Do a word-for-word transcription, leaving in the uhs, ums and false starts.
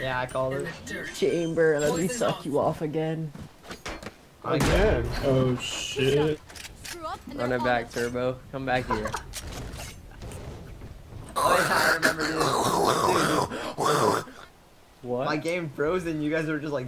Yeah, I called it. Chamber, let me suck you off again. Again. Oh shit. Run it back, Turbo. Come back here. Oh yeah, I remember this. Dude, What? my game froze and you guys were just like